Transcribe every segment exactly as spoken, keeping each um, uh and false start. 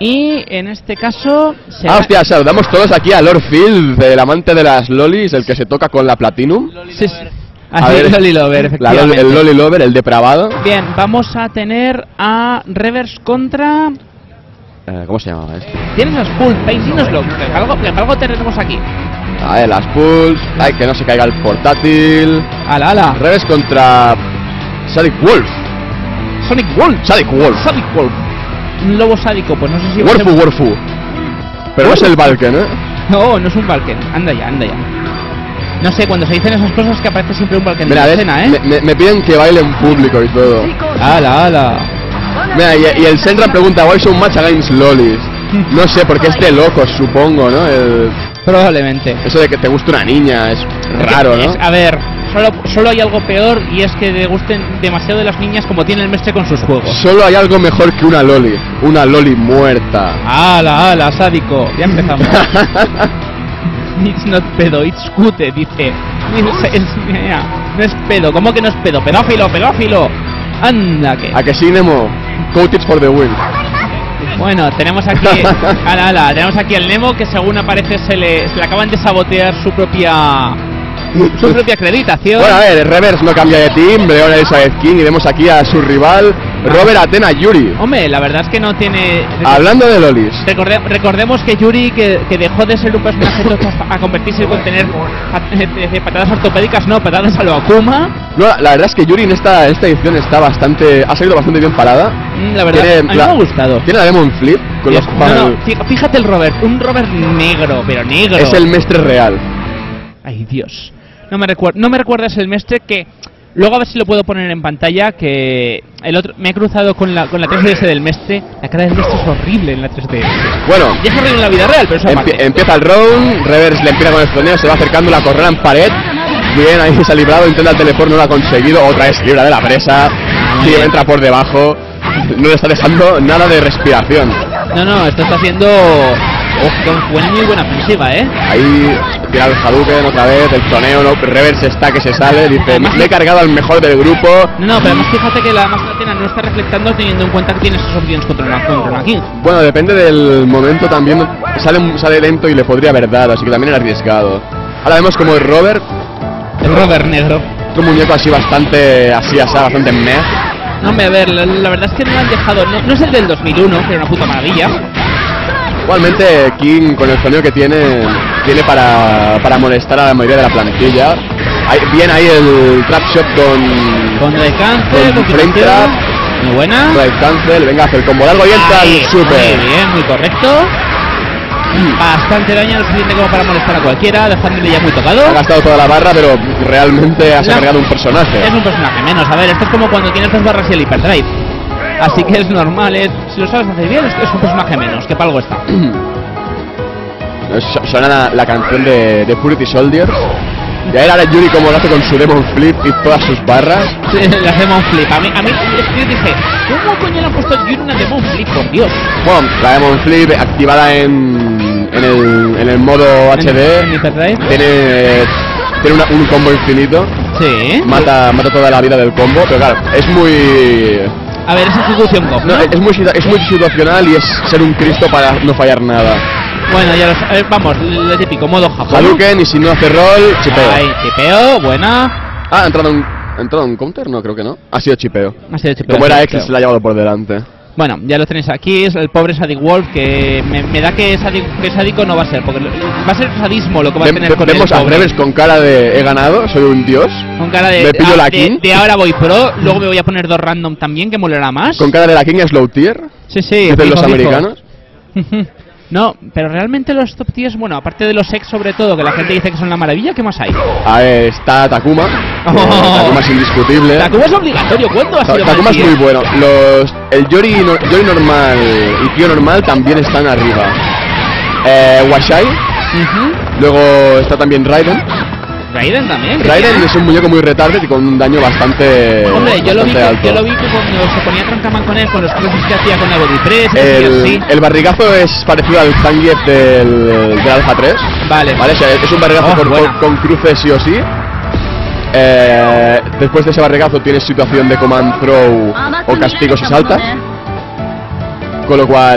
Y en este caso... Ah, hostia, saludamos todos aquí a Lord Phil, el amante de las lolis, el que se toca con la Platinum. Sí, sí. A ver, Loli Lover, efectivamente. La, el Loli Lover, el depravado. Bien, vamos a tener a Reverse contra... Eh, ¿Cómo se llamaba este? Tienes las Pulse, dínoslo, que algo, que algo tenemos aquí. A ver, las Pulse, ay, que no se caiga el portátil. Ala, ala. Reverse contra... Sonic Wolf. Sonic Wolf. Sonic Wolf. Sonic Wolf. Un lobo sádico, pues no sé si... Warfu, ser... Warfu. Pero no es el Valken, ¿eh? No, no es un Valken. Anda ya, anda ya. No sé, cuando se dicen esas cosas que aparece siempre un Valken. Mira, de ves, escena, ¿eh? Me, me, me piden que baile en público y todo. Ala, ala. Mira, y, y el Sentran pregunta, why so much against lolis? No sé, porque es de locos, supongo, ¿no? El... Probablemente. Eso de que te guste una niña es raro, ¿no? Es, a ver, solo, solo hay algo peor y es que le gusten demasiado de las niñas como tiene el mestre con sus juegos. Solo hay algo mejor que una loli. Una loli muerta. Ala, ala, sádico. Ya empezamos. It's not pedo, it's cute, dice. Es, es, no es pedo, ¿cómo que no es pedo? Pedófilo, pedófilo. Anda que. ¿A que sí, Nemo? Coated for the win. Bueno, tenemos aquí ala, ala, tenemos aquí al Nemo que según aparece se le, se le acaban de sabotear su propia su propia acreditación. Bueno, a ver, Reverse no cambia de team, Leon Elizabeth King, y vemos aquí a su rival Robert Athena Yuri. Hombre, la verdad es que no tiene... Hablando de lolis, Recorde, recordemos que Yuri, que, que dejó de ser un personaje a convertirse en tener patadas ortopédicas, no, patadas a lo Akuma. No, la, la verdad es que Yuri en esta, esta edición está bastante, ha salido bastante bien parada. Mm, la verdad, tiene, a mí la, me ha gustado. Tiene la Demon Flip con sí, los no, no, fíjate el Robert, un Robert negro, pero negro. Es el mestre real. Ay, Dios. No me, recuer no me recuerdas el mestre que... Luego a ver si lo puedo poner en pantalla, que el otro me he cruzado con la con la tres D S del mestre. La cara del mestre es horrible en la tres D S. Bueno, ya es horrible en la vida real, pero eso empie aparte. Empieza el round, Reverse le empieza con el torneo, se va acercando la correa en pared. Bien, ahí se ha librado, intenta el teleport, no lo ha conseguido. Otra vez se libra de la presa. Sí, entra por debajo. No le está dejando nada de respiración. No, no, esto está haciendo... Oh, buena, muy buena ofensiva, ¿eh? Ahí tira el Hadouken otra vez, el toneo, no, Reverse está que se sale, dice, además, me he cargado al mejor del grupo. No, no, pero además fíjate que la máscara Athena no está reflectando teniendo en cuenta que tiene sus opciones contra una, contra una King. Bueno, depende del momento también, sale, sale lento y le podría haber dado, así que también era arriesgado. Ahora vemos como el Robert... El Robert negro. Un muñeco así bastante, así, así, bastante meh. No, hombre, a ver, la, la verdad es que no lo han dejado, no, no es el del dos mil uno, que era una puta maravilla. Igualmente King con el sonido que tiene tiene para, para molestar a la mayoría de la plantilla. Hay, bien ahí el trap shot con con Red Cancel, con Flame Trap. Muy buena. Red Cancel, venga, hace el combo largo y entra el super. Muy bien, muy correcto. Bastante daño, lo suficiente como para molestar a cualquiera, dejándole ya muy tocado. Ha gastado toda la barra, pero realmente has cargado un personaje. Es un personaje menos, a ver, esto es como cuando tienes dos barras y el Hyperdrive. Así que es normal, es, si lo sabes hacer bien, es, es un personaje menos, que para algo está. Suena la, la canción de, de Purity Soldiers. Y ahí ahora Yuri como lo hace con su Demon Flip y todas sus barras. Sí, la Demon Flip. A mí, a mí es que yo dije, ¿cómo coño le han puesto Yuri una Demon Flip, por Dios? Bueno, la Demon Flip activada en, en, el, en el modo H D. ¿En, en Hyperdrive? Tiene, tiene una, un combo infinito. Sí. Mata, mata toda la vida del combo, pero claro, es muy... A ver, es ejecución Goff, ¿no? No, es, muy, es muy situacional y es ser un Cristo para no fallar nada. Bueno, ya lo sabes, vamos, lo típico, modo Japón. Hadouken y si no hace roll, chipeo. Ahí, chipeo, buena. Ah, ¿ha entrado un, ¿ha entrado un counter? No, creo que no. Ha sido chipeo. Ha sido chipeo. Como era X, se la ha llevado por delante. Bueno, ya lo tenéis aquí, es el pobre Sadic Wolf, que me, me da que, sadic, que sádico no va a ser, porque va a ser sadismo lo que va a tener con Vemos el a Reverse con cara de he ganado, soy un dios. Con cara de, me pillo a, la de, King. de ahora voy pro, luego me voy a poner dos random también, que molerá más. Con cara de la King es low tier. Sí, sí. Dicen fijo, los fijo. americanos. No, pero realmente los top tiers, bueno, aparte de los ex sobre todo, que la gente dice que son la maravilla, ¿qué más hay? A ver, está Takuma. Oh. Takuma es indiscutible. Takuma es obligatorio, ¿cuándo ha sido? Takuma es muy bueno. Los, el Yori, no, Yori normal y Kyo normal también están arriba. Eh, Washai. Uh-huh. Luego está también Raiden. Raiden también. Raiden es un muñeco muy retarded y con un daño bastante. Hombre, yo, bastante lo vi que, alto. yo lo vi que cuando se ponía Trankaman con él, con los cruces que hacía con la Body Press, El, y así. el barrigazo es parecido al Zangief del, del Alpha tres. Vale. Vale, es un barrigazo Oh, con, con, con cruces sí o sí. Eh, después de ese barrigazo tienes situación de command throw o castigo si saltas. Con lo cual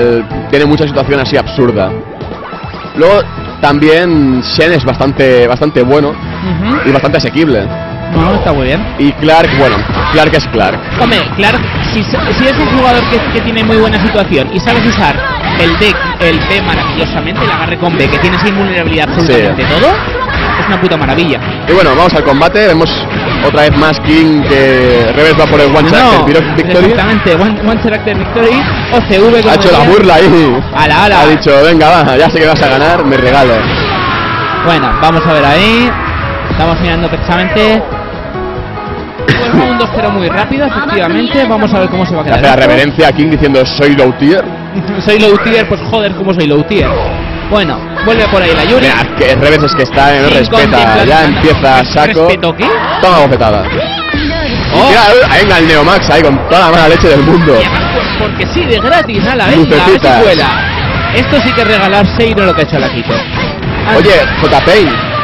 tiene mucha situación así absurda. Luego también Shen es bastante bastante bueno Uh-huh. y bastante asequible. No, está muy bien. Y Clark, bueno, Clark es Clark. Hombre, Clark, si, si es un jugador que, que tiene muy buena situación y sabes usar el deck, el B maravillosamente, el agarre con B, que tiene sin vulnerabilidad absolutamente Sí. todo, es una puta maravilla. Y bueno, vamos al combate. Vemos otra vez más King que Reves va por el One Character No, Victory. exactamente, one, one Character Victory, O C V como Ha hecho la decía. burla ahí. Ala, ala. Ha dicho, venga, va, ya sé que vas a ganar, me regalo. Bueno, vamos a ver ahí. Estamos mirando precisamente. Pues va un dos cero muy rápido, efectivamente. Vamos a ver cómo se va a Le quedar. hace la esto. reverencia a King diciendo, soy low tier. Soy low tier, pues joder, como soy low tier. Bueno, vuelve por ahí la Yuri. Mira, que Reves es que está, no Sin respeta, contemplar ya nada. empieza a saco. ¿Respeto qué? Toma bofetada. Oh. Mira, ahí venga el Neomax ahí con toda la mala leche del mundo. Y además, por- porque sí, de gratis, nada, venga, a ver si Lucecitas. cuela. Esto sí que es regalarse y no lo que ha hecho la Quito. Ah, Oye, J. Payne,